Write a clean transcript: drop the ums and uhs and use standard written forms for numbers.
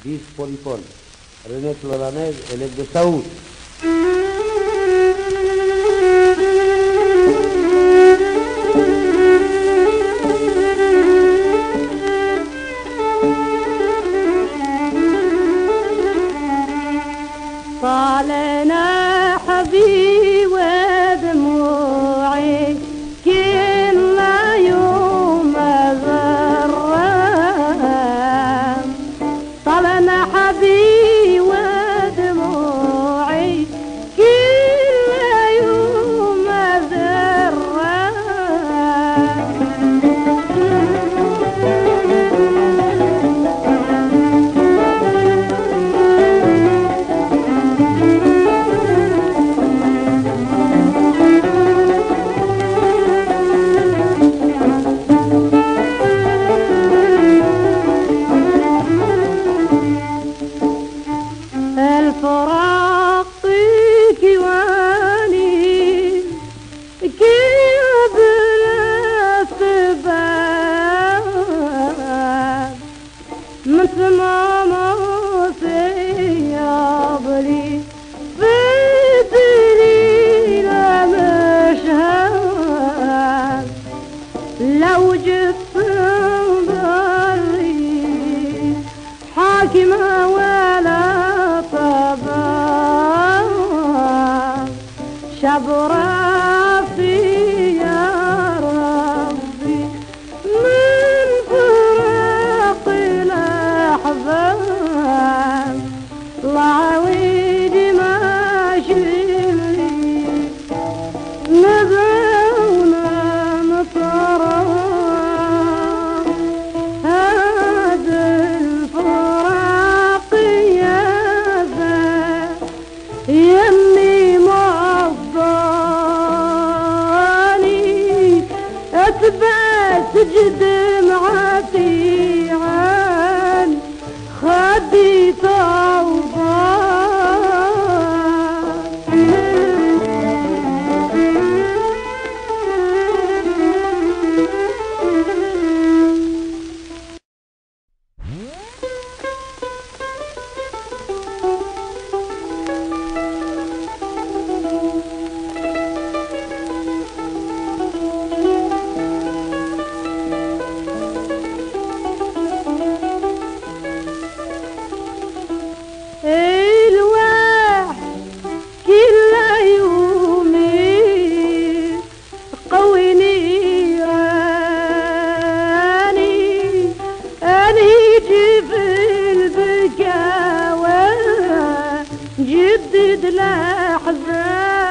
10 polyphones. René Floranès, élève de Saoud. طالنا حبي ودموعي كل يوم غرام طالنا حبي ودموعي كل يوم غرام الفراق كيواني كيب الأسباب من ثمامة سيابلي بدري لمشهد لو جبت بري حاكمة ولا شبرافي يا ربي من فراق الأحباب العويد ماشي نبعونا مطراب هذا الفراق يا ذا يمي أثبت دمعتي عن خدي الواحد كل يومي قويني أني جيب البكاوى جدد الأحزان